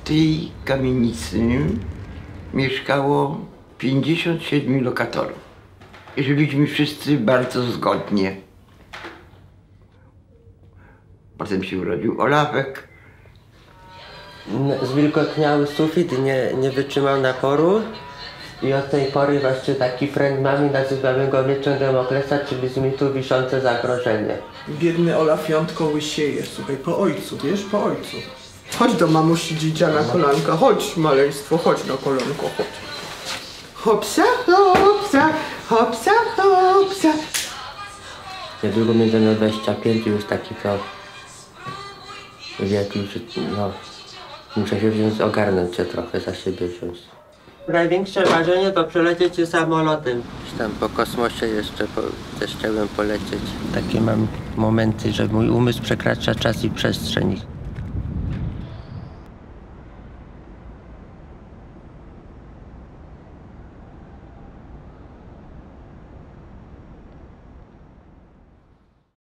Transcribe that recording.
tej kamienicy mieszkało 57 lokatorów. I żyliśmy wszyscy bardzo zgodnie. Potem się urodził Olafek. Zwilgotniały sufit, nie wytrzymał naporu i od tej pory właśnie taki friend mamy, nazywamy go mieczem Damoklesa, czyli z mitu wiszące zagrożenie. Biedny Olaf jątko łysieje, słuchaj, po ojcu, wiesz, po ojcu. Chodź do mamusi dzidzia na kolanka, chodź maleństwo, chodź na kolanko, chodź. Hopsa, hopsa, hopsa, hopsa. Niedługo będę miał 25 i już taki to wiek już, no, muszę się wziąć, ogarnąć się trochę, za siebie wziąć. Największe marzenie to przelecieć się samolotem. Tam po kosmosie jeszcze też chciałem polecieć. Takie mam momenty, że mój umysł przekracza czas i przestrzeń.